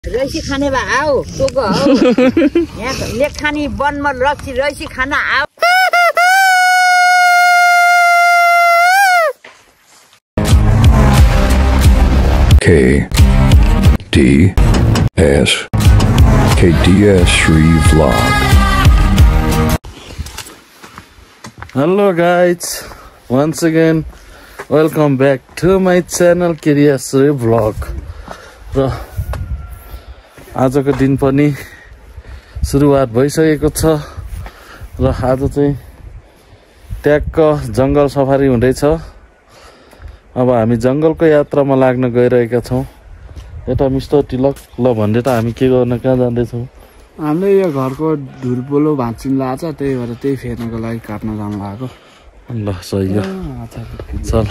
रैसी खाने बा आओ टोको हो यहाँ लेख खानी वनमा रक्सी रैसी खाना आओ KDS3 vlog. Hello guys, once again welcome back to my channel KDS3 vlog. र आजको दिन पनि सुरुवात भइसकेको छ र आज चाहिँ ट्याक्क जंगल सफारी हुँदैछ। अब हामी जंगलको यात्रामा लाग्न गइरहेका छौं। यता मिस्टर तिलक ल भन्दै त हामी के गर्न कहाँ जाँदै छौं? हामीले यो घरको ढुलपोलो भाँचिन लाछ, त्यही भएर त्यही फेर्नको लागि काट्न जानु भएको। ल सही हो, चल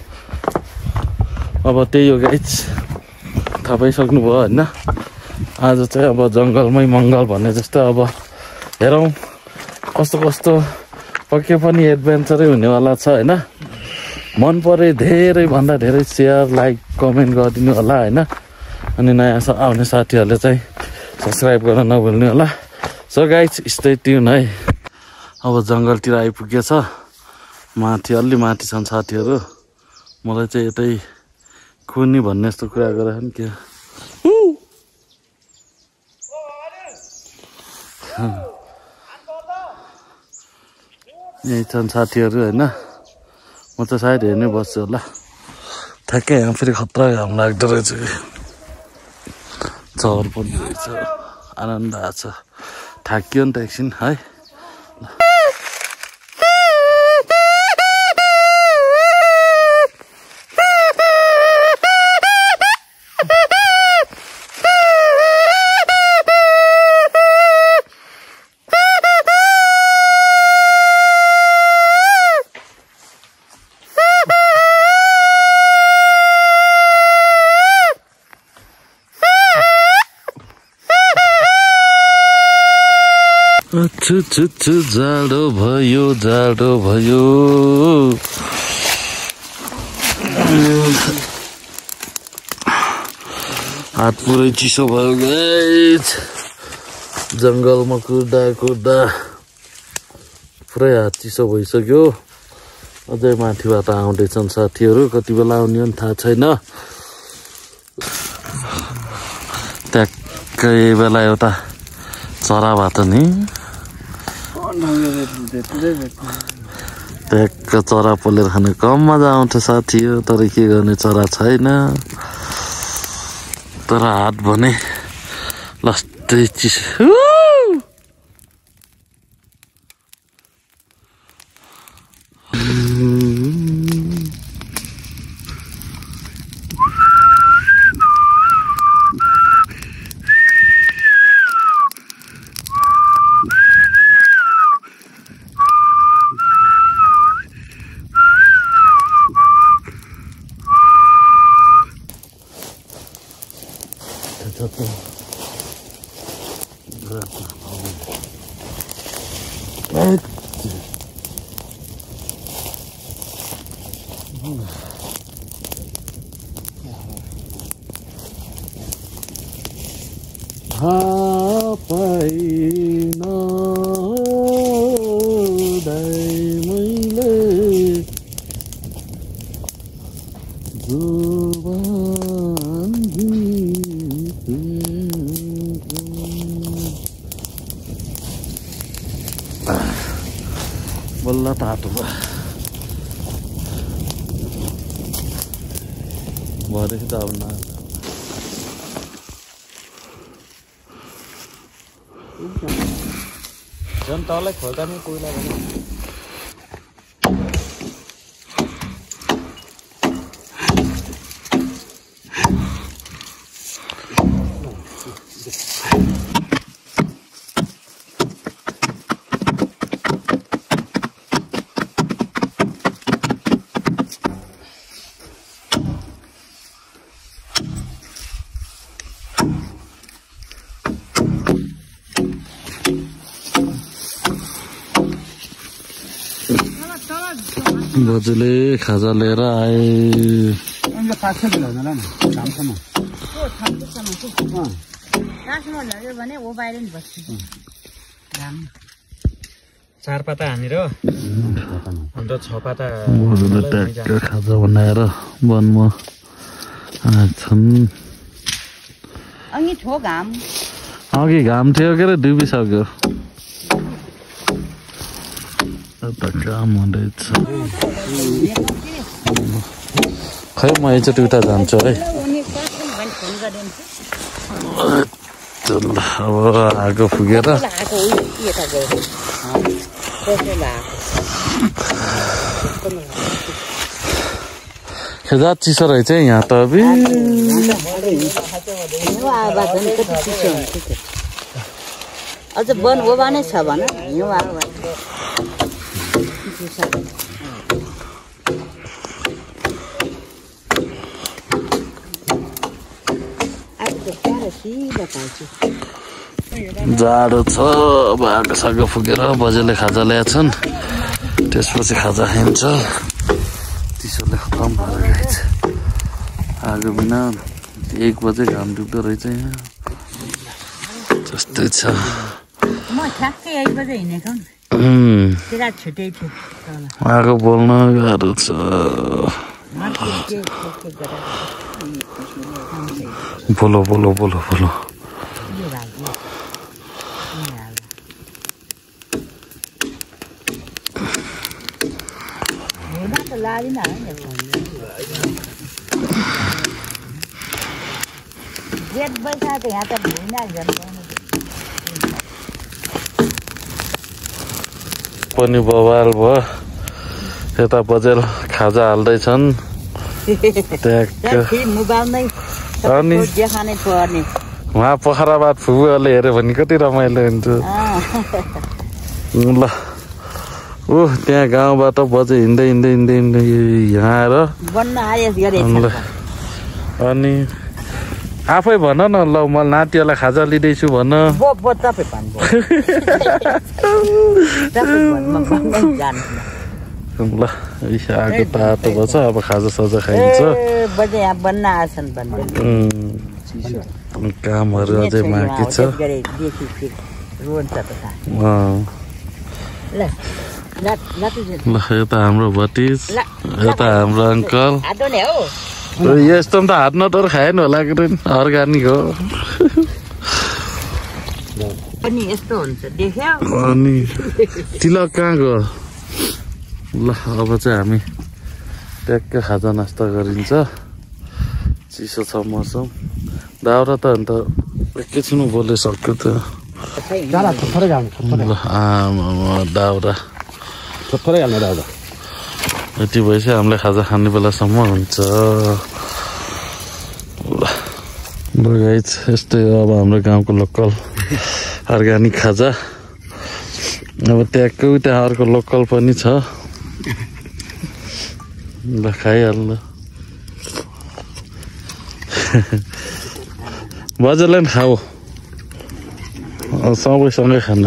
अब त्यही हो गाइज, थाहा पाइसक्नु भयो हैन। आज चाहिँ अब जंगलमै मंगल भन्ने जस्तो अब हेरौं कस्तो कस्तो पक्कै पनि एडभेन्चरै हुनेवाला छ हैन। मन परे धेरै भन्दा धेरै शेयर लाइक कमेन्ट गरिदिनु होला हैन। अनि नयाँ आउने साथीहरुले चाहिँ सब्स्क्राइब गर्न नभुल्नु होला। सो गाइज स्टे ट्युन है। अब जंगलतिर आइपुगेछ, माथि अलि माथि छन् साथीहरु। मलाई चाहिँ यतै कुनी भन्ने जस्तो कुरा गरे नि के यही छन् साथीहरु हैन। म त सायद हेर्नै बस्छु होला। ठ्याक्कै यहाँ फेरि खतरा घाम लाग्दो रहेछ कि चहर पनि रहेछ। आनन्द आछ, थाकियो नि त एकछिन है। छु जाडो भयो हात पुरै चिसो भयो गाइज। जंगलमा कुर्दा पुरै हात चिसो भइसक्यो। अझै माथिबाट आउँदैछन् साथीहरु, कति बेला आउने हो नि थाहा छैन। ट्याक्कै बेला एउटा चराबाट नि ट्याक्क चरा पोलेर खाने कम मजा आउँछ साथी हो। तर के गर्ने, चरा छैन। तर हात भने लास्टै चिसो। बल्ल तातो भरेको त अब न झन् तलै खोल्दा नि कोइला भने बजुले खाजा लिएर आए। काठमा लग्यो भने ओ बाहिर नि बस्छ घाम 4 पाता हानेर अन्त 6 पाता ट्याक्क खाजा बनाएर वनमा छन् अनि ठो घाम अघि घाम थियो के अरे डुबिसक्यो काम हुँदैछ खै म एकचोटि उता जान्छु है अब आगो फुकेर खेजा चिसो रहेछ यहाँ त अबि अझ वन ओभा नै छ भन जाडो छ अब आगो सागो फुकेर बजेले खाजा ल्याएछन् त्यसपछि खाजा खाइन्छ चिसोले खतम भएर गएछ आगो बिना 1 बजे घाम डुब्दो रहेछ यहाँ जस्तै छ म ठ्याक्कै 1 बजे हिँडेको तेरा छुट्टै थियो आगो बोल्न गाह्रो छ बोलो बोलो बोलो बोलो जेठ बैशाख यहाँ त भुइना पनि बवाल भयो यता बजेल खाजा हाल्दैछन् अनि उहाँ पोखराबाद फुपूहरूले हेऱ्यो भने कति रमाइलो हुन्छ ल ऊ त्यहाँ गाउँबाट बजे हिँड्दै हिँड्दै हिँड्दै हिँड्दै यहाँ आएर अनि आफै भन न ल म नातिहरूलाई खाजा लिँदैछु भन ल आगो तातो भएछ अब खाजा साजा खाइन्छ कामहरू अझै बाँकी छ ल यता हाम्रो भतिज यता हाम्रो अङ्कल यस्तो त हात नटर खाएन होला अर्ग्यानिक हो अनि तिलक कहाँ गयो ल अब चाहिँ हामी ट्याक्क खाजा नास्ता गरिन्छ चिसो छ मौसम दाउरा त अन्त एकैछिन बोलिसक्यो त दाउरा यति भएपछि हामीले खाजा खाने बेलासम्म हुन्छ ल गाइस यस्तै अब हाम्रो गाउँको लोकल अर्ग्यानिक खाजा अब त्यहाँको त्यहाँ अर्को लोकल पनि छ ल खाइहाल्नु बजारलाई पनि खाऊ सँगै खानु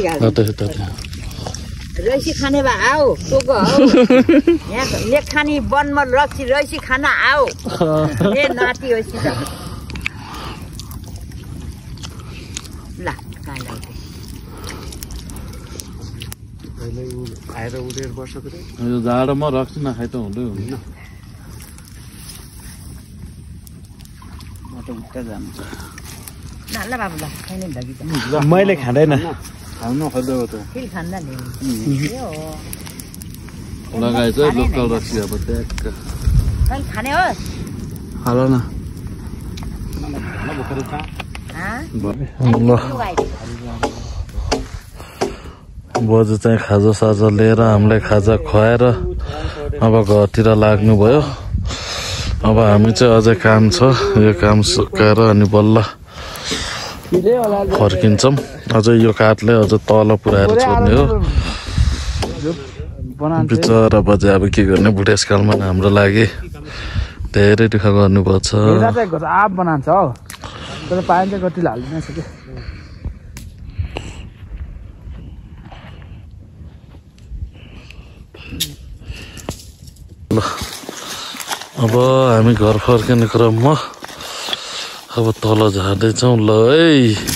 रैसी खाने भए आऊ टोको हौ यहाँ लेख खानी वनमा रक्सी रैसी खाना आऊ ए नाति होस् त ल आएर उडेर बस्छ त यो जाडोमा रक्सी नखाइ त हुँदै हुँदैन म त उता जान्छ ल बाबु ल खाइने लागि त मैले खाँदैन खानु खोज्दै त फेरि खान्दा नि लगाएछ लोकल रक्सी अब ट्याक्क खै खाने हो हाल न ल बोजू चाहिँ खाजा साजा लिएर हामीलाई खाजा खुवाएर अब घरतिर लाग्नुभयो अब हामी चाहिँ अझै काम छ यो काम सकाएर अनि बल्ल फर्किन्छौँ अझै यो काठले अझ तल पुऱ्याएर छोड्ने हो बिचरा बजे अब के गर्ने बुढेसकालमा हाम्रो लागि धेरै दुःख गर्नुपर्छ आप बनान्छ हौ तर पाइन्छ कति हाल्दैन सक्यो ल अब हामी घर फर्किने क्रममा अब तल झार्दैछौँ ल है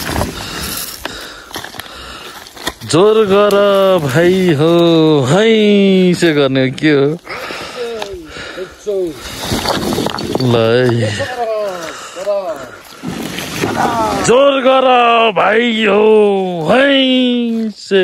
जोर गर भाइ हो है से गर्ने के हो ल है जोर गर भाइ हो है से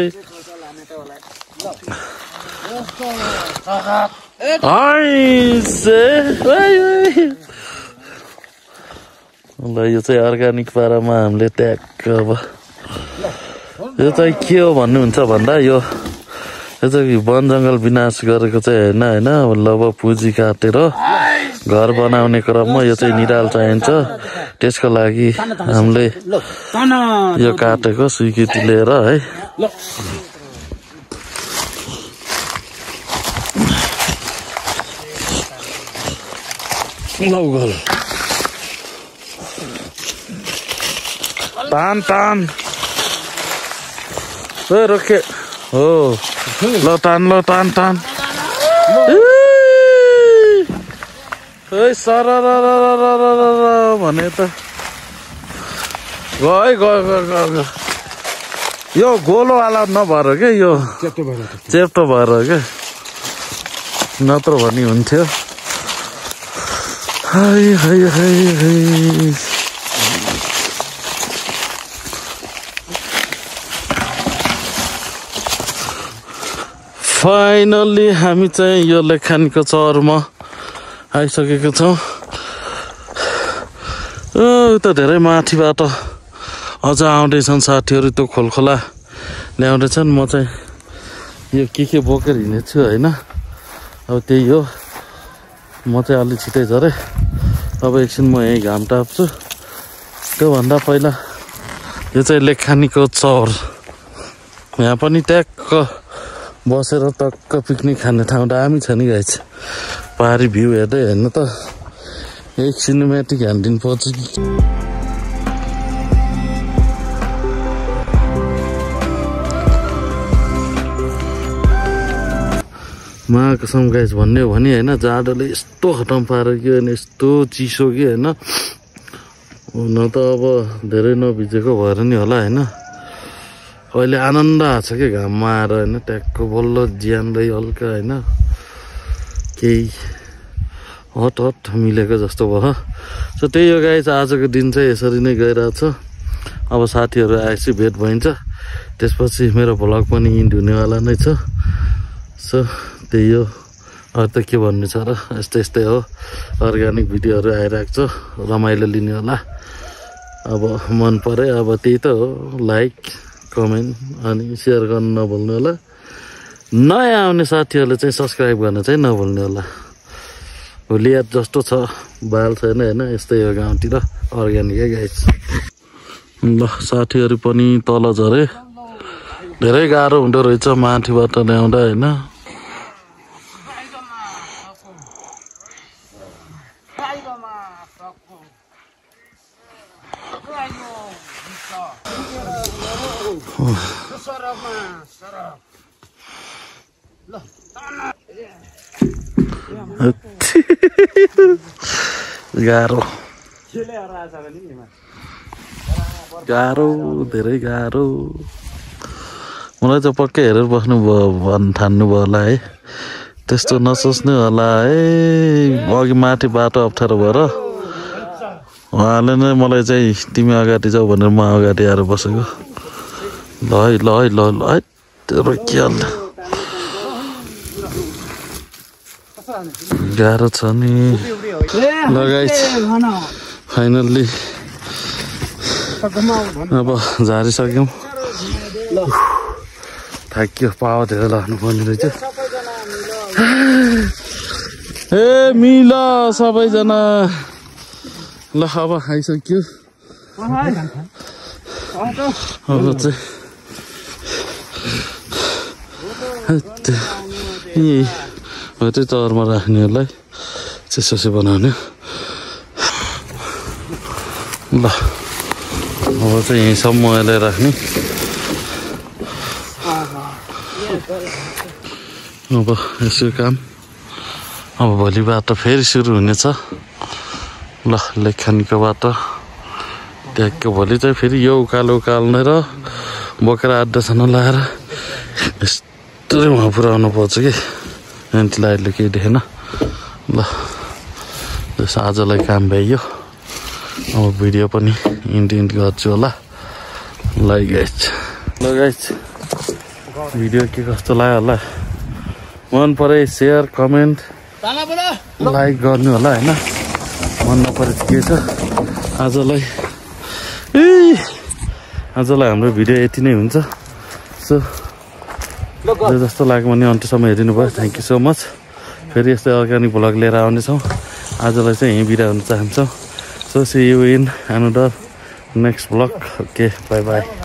ल यो चाहिँ अर्ग्यानिक पारामा हामीले ट्याक्क अब यो चाहिँ के हो भन्नुहुन्छ भन्दा यो चाहिँ वन जङ्गल विनाश गरेको चाहिँ होइन अब पुँजी काटेर घर बनाउने क्रममा यो चाहिँ निराल चाहिन्छ त्यसको लागि हामीले यो काटेको स्वीकृति लिएर है तान रोके हो ल तान सर भने त गयो यो गोलोवाला नभएर क्या यो चेप्टो भएर क्या नत्र भनी हुन्थ्यो फाइनल्ली हामी चाहिँ यो लेखानीको चौरमा आइसकेको छौँ त धेरै माथिबाट अझ आउँदैछन् साथीहरू त्यो खोलखोला ल्याउँदैछन् म चाहिँ यो के बोकेर हिँडेछु होइन अब त्यही हो म चाहिँ अलि छिटै झरेँ अब एकछिन म यहीँ घाम टाप्छु त्योभन्दा पहिला यो चाहिँ लेखानीको चौर यहाँ पनि ट्याक्क बसेर टक्क पिकनिक खाने ठाउँ दामी छ नि गाइस पहाडी भ्यू हेर्दै हेर्नु त एक सिनेमेटिक हानिदिनु पर्छ कि महाकसम गाइस भन्ने हो भने होइन जाडोले यस्तो खतम पार्यो अनि यस्तो चिसो कि होइन न त अब धेरै नभिजेको भएर नि होला होइन अहिले आनन्द आएको छ क्या घाममा आएर होइन ट्याक्क बल्ल ज्यानलाई हल्का होइन केही हट मिलेको जस्तो भयो सो त्यही हो गाइस आजको दिन चाहिँ यसरी नै गइरहेको छ अब साथीहरू आएपछि भेट भइन्छ त्यसपछि मेरो भ्लग पनि इन्ड हुनेवाला नै छ सो त्यही हो अरू त के भन्नु छ र यस्तै हो अर्ग्यानिक भिडियोहरू आइरहेको छ रमाइलो लिने होला अब मन परे अब त्यही त हो लाइक कमेन्ट अनि सेयर गर्न नभुल्नु होला नयाँ आउने साथीहरूले चाहिँ सब्सक्राइब गर्न चाहिँ नभुल्नु होला हुलियात जस्तो छ बाल छैन होइन यस्तै हो गाउँतिर अर्ग्यानिकै गाइस ल साथीहरू पनि तल झरे धेरै गाह्रो हुँदो रहेछ माथिबाट ल्याउँदा होइन गाह्रो धेरै गाह्रो मलाई चाहिँ पक्कै हेरेर बस्नु भयो भन्न ठान्नु भयो होला है त्यस्तो नसोच्नु होला है अघि माथि बाटो अप्ठ्यारो भएर उहाँले नै मलाई चाहिँ तिमी अगाडि जाऊ भनेर म अगाडि आएर बसेको ल है रोकिहाल गाह्रो छ नि लगाइछ फाइनल्ली अब झारिसक्यौँ थाक्यो पावा धेरै लाग्नु पर्ने रहेछ ए मिल सबैजना ल अब आइसक्यो अब चाहिँ हो त्यो चौरमा राख्नेहरूलाई त्यसो बनाउने ल अब चाहिँ यहीँसम्म अहिले राख्ने अब यसो काम अब भोलिबाट फेरि सुरु हुनेछ ल लेखानीको बाटो ट्याक्क भोलि चाहिँ फेरि यो उकालो उकाल्ने र बोकेर आड्डासम्म लाएर यस्तै उहाँ पुऱ्याउनु पर्छ कि एन्टिलाइटले केही देखेन ल जस आजलाई काम भ्याइयो अब भिडियो पनि इन्ड गर्छु होला ल गाइस भिडियो के कस्तो लाग्यो होला मन परे सेयर कमेन्ट लाइक गर्नु होला हैन मन नपरे के छ आजलाई हाम्रो भिडियो यति नै हुन्छ सो जस्तो लाग्यो भने अन्त्यसम्म हेरिनु भयो थ्याङ्क यू सो मच फेरि यस्तै अर्ग्यानिक भ्लग लिएर आउनेछौँ आजलाई चाहिँ यहीँ बिदा हुन चाहन्छौँ so see you in another next vlog okay bye by